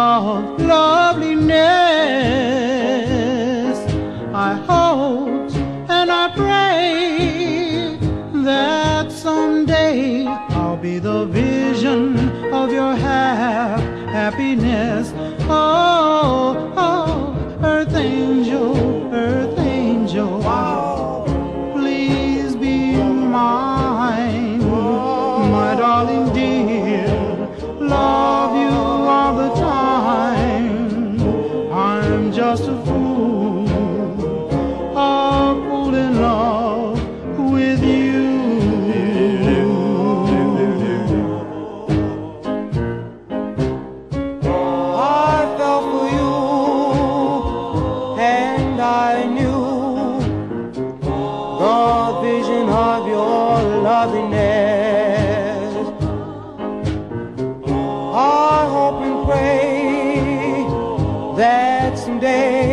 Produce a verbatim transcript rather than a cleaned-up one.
of loveliness. I hope and I pray that someday I'll be the vision of your hap happiness. Oh, oh, earth angel, earth angel, please be mine, my darling dear. Love you all the time. I'm just a fool, a fool in love with you. I fell for you, and I knew the vision of your loveliness. I hope and pray that someday